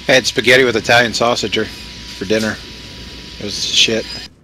I had spaghetti with Italian sausage for dinner. It was shit.